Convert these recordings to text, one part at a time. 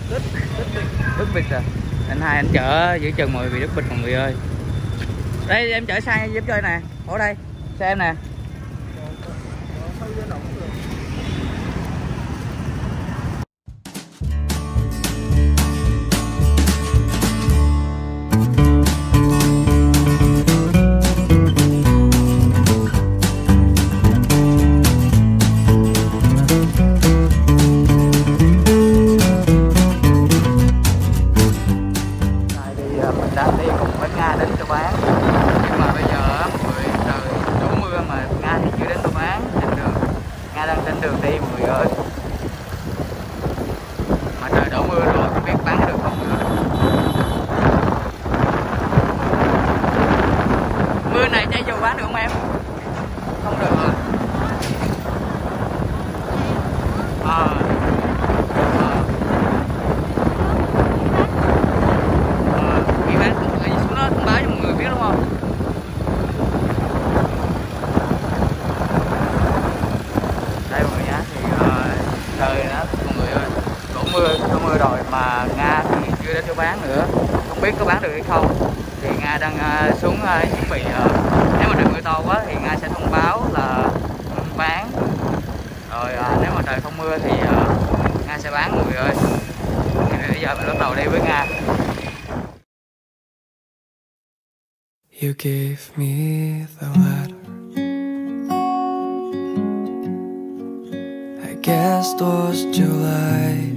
Đức Bịch à. Anh chở giữa chừng mọi vì Đức Bịch mọi người ơi. Đây em chở sang giúp chơi nè. Ở đây xe em nè. Mưa rồi mà Nga thì chưa đến chỗ bán nữa, không biết có bán được hay không. Thì Nga đang xuống chuẩn bị nếu mà trời mưa to quá thì Nga sẽ thông báo là không bán, rồi nếu mà trời không mưa thì Nga sẽ bán mọi người ơi. Thì bây giờ mình bắt đầu đi với Nga. You gave me the letter, I guess it was July.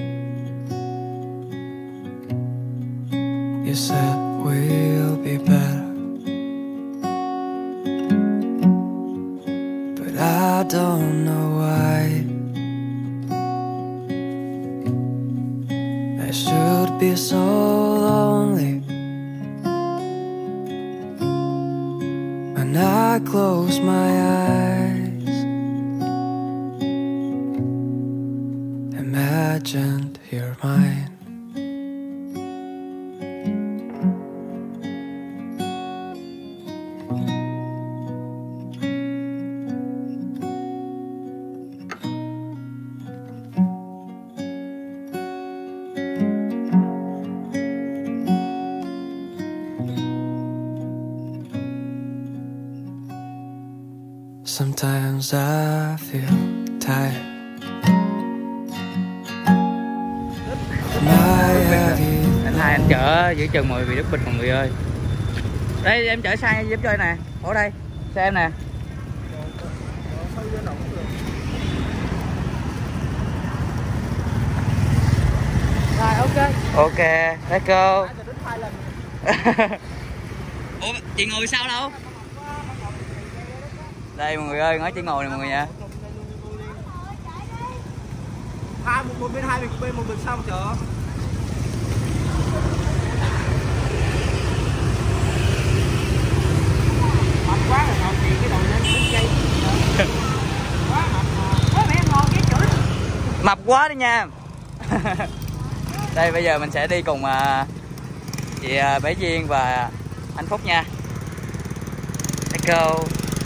You said we'll be better, but I don't know why. I should be so lonely when I close my eyes. Imagined you're mine. Sometimes I feel tired. Anh chở giữa chừng mọi vì Đức Bịch mọi người ơi. Đây em chở sang giúp chơi nè. Ở đây xe em nè. Rồi ok, let's go. Ủa chị ngồi sao đâu? Đây mọi người ơi, ngói chị ngồi nè mọi người nha. Một bên hai bên một bên sau chờ. Mập quá rồi còn gì cái đầu lên đứt dây. Quá mập mà. Quá mẹ ngồi cái chửi. Mập quá đi nha. Đây bây giờ mình sẽ đi cùng chị Bé Duyên và anh Phúc nha. Let's go.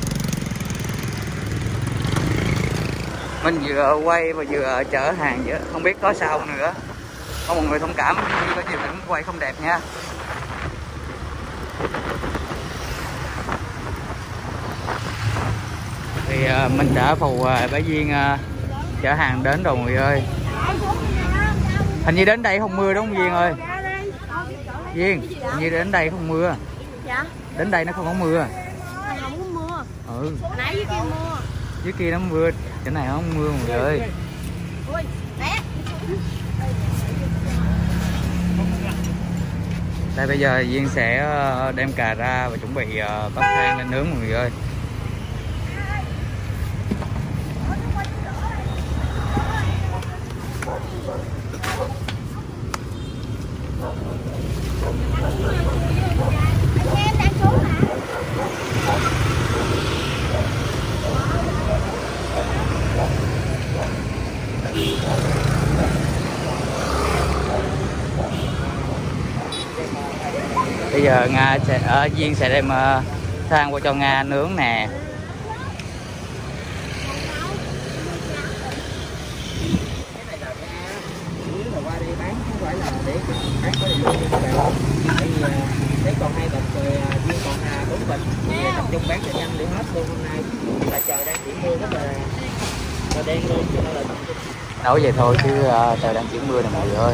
Mình vừa quay và vừa chở hàng chứ không biết có sao nữa. Có mọi người thông cảm khi có gì mình cũng quay không đẹp nha. Thì mình đã phụ Bé Duyên chở hàng đến rồi mọi người ơi. Hình như đến đây không mưa đúng không Duyên ơi? Duyên, hình như đến đây không mưa. Dạ? Đến đây nó không có mưa. Không có mưa. Ừ. Nãy dưới kia mưa. Dưới kia nó mưa, chỗ này không mưa mọi người ơi. Ui, bé. Đây bây giờ Duyên sẽ đem cà ra và chuẩn bị bắt than lên nướng mọi người ơi. Em đang xuống hả? Bây giờ Duyên sẽ đem than qua cho Nga nướng nè. để bán có định luôn nha các bạn. Tại vì để còn 2 bịch rồi Duyên còn 4 bịch thì tập trung bán cho nhanh để hết luôn. Hôm nay là trời đang chuyển mưa rất là đen luôn cho nên là tập trung. Nói vậy thôi chứ trời đang chuyển mưa nè mọi người ơi.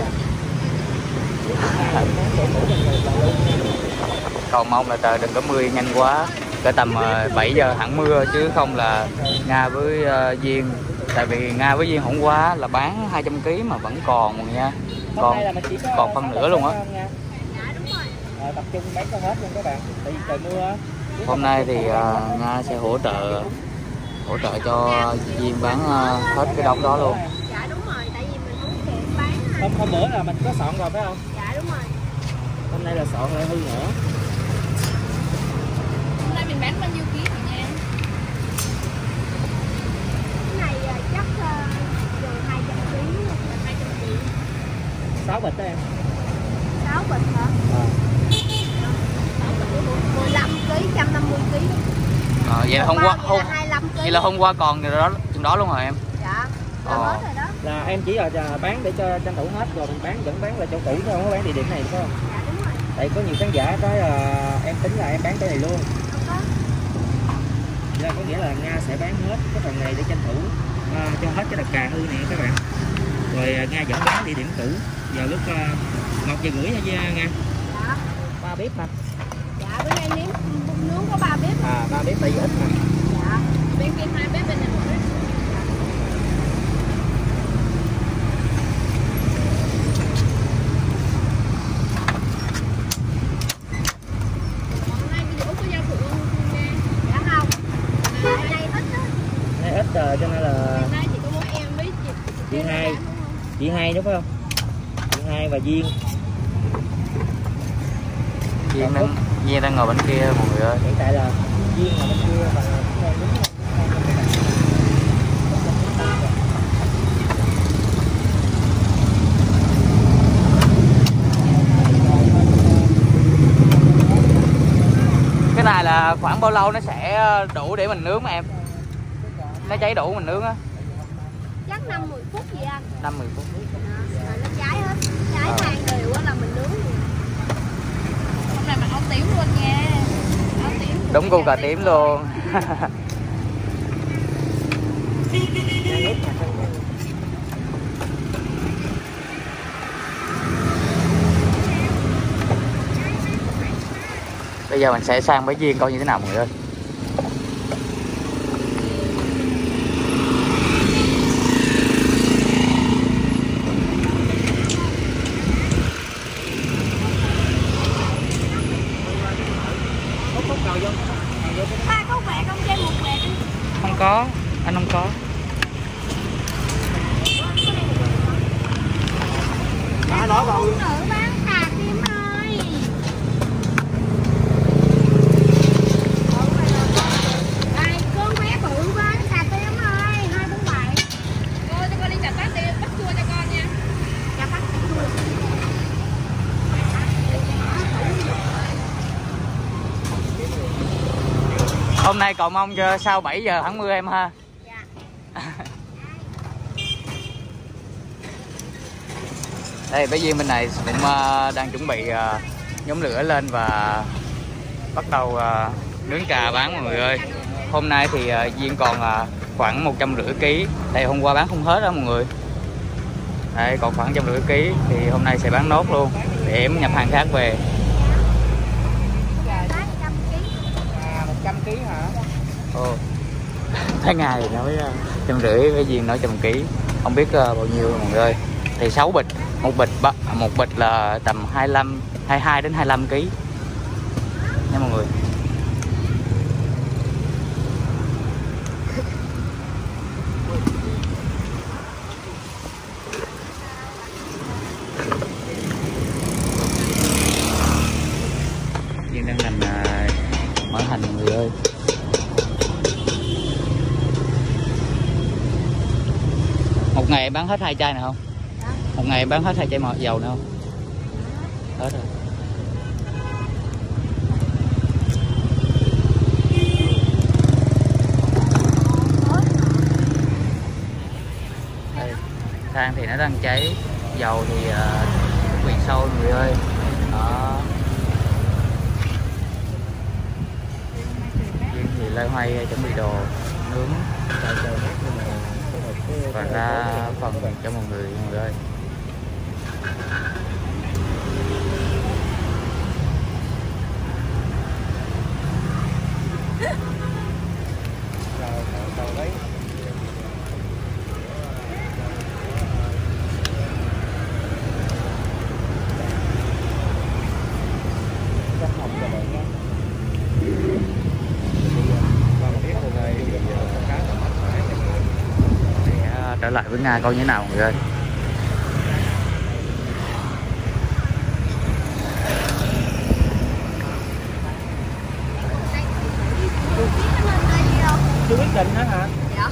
Cầu mong là trời đừng có mưa nhanh quá, cỡ tầm 7 giờ hẳn mưa chứ không là Nga với Duyên, tại vì Nga với Duyên hôm qua là bán 200 kg mà vẫn còn mọi nha, còn phân nửa luôn á. Tập trung bán cho hết luôn các bạn, tại vì trời mưa. Hôm nay thì Nga sẽ hỗ trợ cho Duyên bán hết cái đống đó luôn. Dạ đúng rồi, tại vì mình không kịp bán. Hôm bữa là mình có soạn rồi phải không? Dạ đúng rồi. Hôm nay là soạn lại hư nữa. Hôm nay mình bán bao nhiêu ký hả nha? Cái này chắc gần 200 kg, 200 kg. 6 bịch đó em. 6 bịch hả? 6 bịch 15 kg, 150 kg. Vậy là vậy là hôm qua còn đó chừng đó luôn rồi em. Dạ. Hết rồi đó. Là em chỉ là bán để cho tranh thủ hết rồi mình vẫn bán là chỗ cũ chứ không có bán địa điểm này đúng không? Dạ đúng rồi. Tại có nhiều khán giả nói em tính là em bán cái này luôn. Là có nghĩa là Nga sẽ bán hết cái phần này để tranh thủ cho hết cái đặc cà hư này các bạn. Rồi Nga vẫn bán địa điểm cũ. Giờ lúc 1 giờ rưỡi nha Nga. Dạ. 3 bếp mà. Dạ bữa nay nướng có 3 bếp. 3 bếp tại vì ít mà. Dạ. Bên kia 2 bếp, bên này 1 bếp. Ít cho nên là chỉ có mỗi em với chị hai đúng không? Chị Hai và Duyên đang ngồi bên kia mọi người ơi. hiện tại là Duyên ngồi bên kia và em đứng Cái này là khoảng bao lâu nó sẽ đủ để mình nướng mà em? Nó cháy đủ mình nướng á? Chắc 5-10 phút gì anh? 5-10 phút. Rồi nó cháy hết, cháy than đều á là mình nướng luôn. Hôm nay mình ống tím luôn nha. Ống tím. Đúng gu cà tím luôn. Bây giờ mình sẽ sang với Duyên coi như thế nào mọi người ơi. Ba có quẹt không? Chơi một quẹt đi. Không có, anh không có. nói vào Nữ bán cà tím ơi. Đây, con bé bự bán cà tím ơi, 247. Cô cho con đi chặt bát đi, bắt chua cho con nha. Dạ bắt chua. Hôm nay cầu mong cho sau 7 giờ hẳn mưa em ha. Dạ. Đây bé Duyên bên này cũng đang chuẩn bị nhóm lửa lên và bắt đầu nướng cà bán mọi người ơi. Hôm nay thì Duyên còn khoảng 150 kg. Đây hôm qua bán không hết đó mọi người. Đây còn khoảng 150 kg thì hôm nay sẽ bán nốt luôn để em nhập hàng khác về. 100 kg hả? Ồ. Tháng ngày thì nói 150, cái Duyên nói 100 kg. Không biết bao nhiêu mọi người ơi. Thì 6 bịch, một bịch là tầm 22 đến 25 kg. Nha mọi người. Duyên đang làm mỡ hành mọi người ơi. Một ngày bán hết 2 chai này không? Một ngày bán hết 2 chai dầu nữa không? Hết rồi. Đây, than thì nó đang cháy, dầu thì vị sâu mọi người ơi. Đó. Duyên thì loay hoay chuẩn bị đồ nướng và ra phần cho mọi người ơi. Trở lại với Nga coi như thế nào mọi người ơi. Chưa quyết định hết hả? Dạ.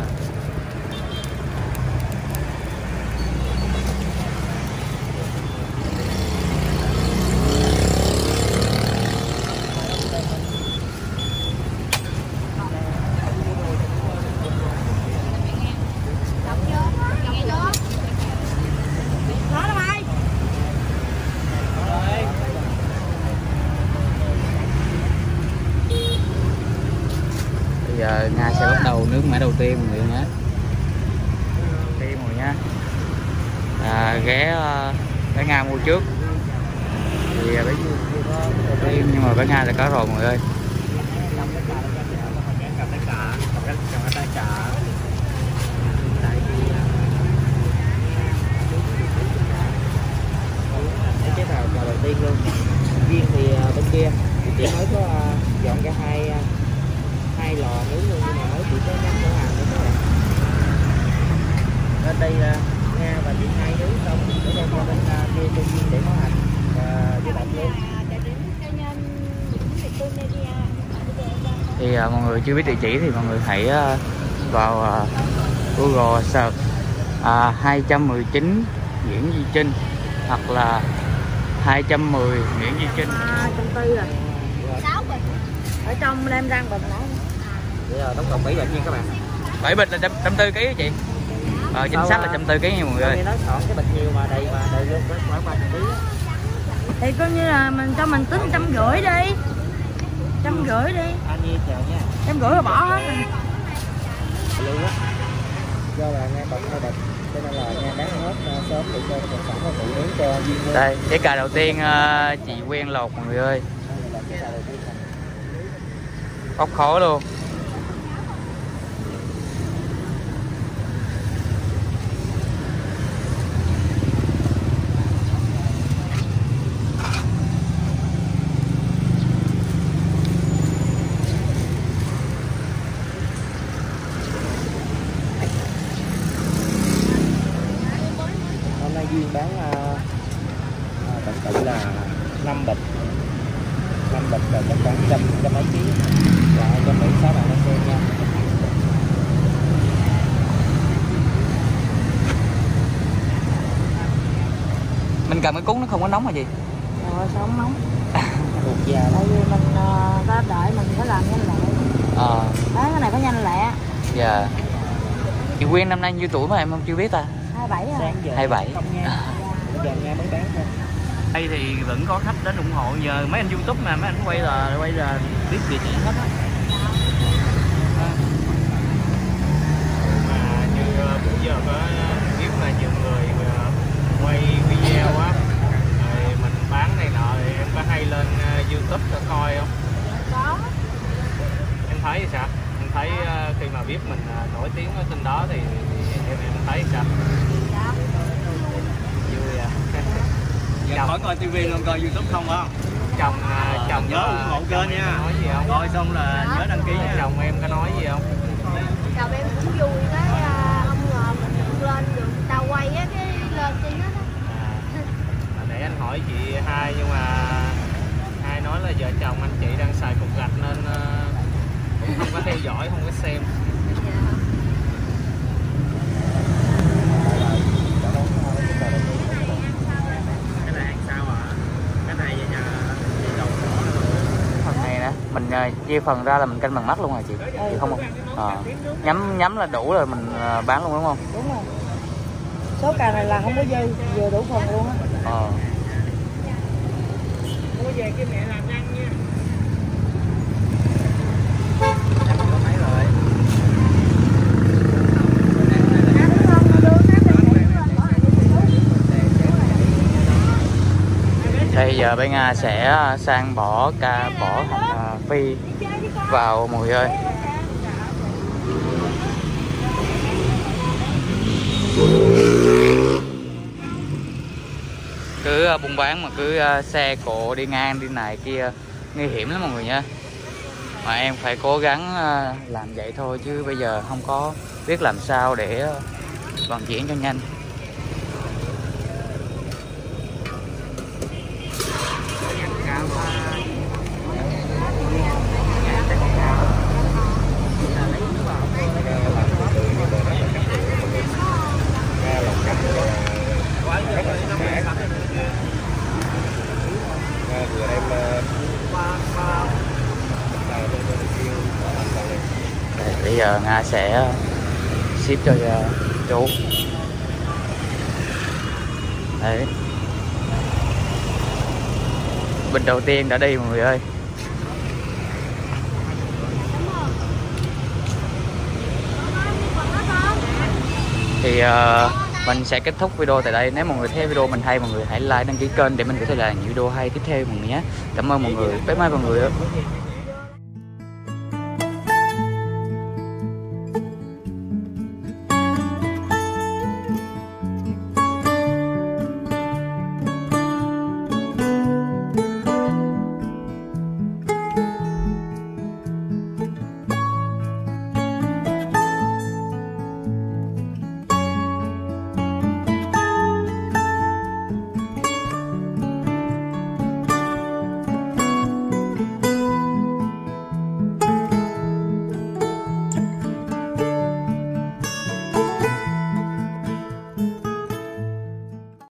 Giờ Nga sẽ bắt đầu nướng mẻ đầu tiên mọi người nhé. Đi mọi người nhé. Ghé Nga mua trước. Thì bé chưa có đầu tiên nhưng mà bé Nga đã có rồi mọi người ơi. Cái nào đầu tiên luôn. Riêng thì bên kia chị mới có dọn ra hai lò nướng luôn, nhưng mà mới chỉ có nhắm cửa hàng thôi các bạn. Bên đây Nga và chị hai nướng xong để đem qua bên kia cho Duyên để nấu hành và với bạn luôn. Thì mọi người chưa biết địa chỉ thì mọi người hãy vào Google search 219 Nguyễn Duy Trinh hoặc là 210 Nguyễn Duy Trinh. 140 rồi. 6 bịch. Ở trong đem rang bịch nãy. Bây giờ tổng cộng 7 bịch nha các bạn. 7 bịch là 140 kg đó chị. Chính xác là 140 kg nha mọi người ơi. Nói chọn cái bịch nhiều mà đầy luôn khoảng 3 kg. Thì coi như là mình cho mình tính 150 đi. 150 đi. Anh Nhi chào nha. 150 là bỏ hết rồi. Luôn á. Do là Nga còn 2 bịch cho nên là Nga bán hết sớm để cho sản phẩm nó tự nướng cho Duyên luôn. Đây, cái cà đầu tiên chị quen lột mọi người ơi. Ốc khó luôn. Hôm nay Duyên bán tổng cộng là 5 bịch. 5 bịch là chắc khoảng trăm mấy ký và 176 bạn xem nha. Mình cầm cái cuốn nó không có nóng hả chị? Rồi sao không nóng? Thuộc da Tại vì mình ta đợi mình phải làm nhanh lẹ. Đấy, cái này phải nhanh lẹ. Dạ. Chị Quyên năm nay nhiêu tuổi mà em không chưa biết ta? 27 rồi. sáng giờ 27. Không nha. Giờ Nga mới bán thôi. Đây thì vẫn có khách đến ủng hộ, nhờ mấy anh YouTube mà mấy anh quay là biết địa chỉ hết á. Mà như bữa giờ có biết là nhiều người quay video á, rồi mình bán này nọ thì em có hay lên YouTube cho coi không? Có. Em thấy thì sao? Em thấy khi mà biết mình nổi tiếng ở trên đó thì em thấy sao? Dạ. Vui à. Giờ khỏi coi TV luôn, coi YouTube không hả? Chồng nhớ ủng hộ kênh nha. nói gì không? Coi xong là nhớ đăng ký nha. Chồng em có nói gì không? Chồng em cũng vui cái ông ngờ mình lên được tao quay á cái lên trên hết á. Để anh hỏi chị hai, nhưng mà hai nói là vợ chồng anh chị đang xài cục gạch nên cũng không có theo dõi, không có xem. Cái này ăn sao hả? Cái này về nhà đầu đỏ. Phần này nè, mình chia phần ra là mình canh bằng mắt luôn hả chị? Chị không nhắm là đủ rồi mình bán luôn đúng không? Đúng rồi. Số cà này là không có dư, vừa đủ phần luôn á. Mua về kia mẹ làm nhanh nha. Bây giờ bên Nga sẽ sang bỏ hành phi vào mọi người ơi. Cứ buôn bán mà cứ xe cộ đi ngang đi này kia nguy hiểm lắm mọi người nha. Mà em phải cố gắng làm vậy thôi chứ bây giờ không có biết làm sao để vận chuyển cho nhanh. Bây giờ Nga sẽ ship cho chú. Đấy. Bình đầu tiên đã đi mọi người ơi. Thì mình sẽ kết thúc video tại đây. Nếu mọi người thấy video mình hay, mọi người hãy like, đăng ký kênh để mình có thể làm những video hay tiếp theo mọi người nhé. Cảm ơn mọi người. Bye bye mọi người.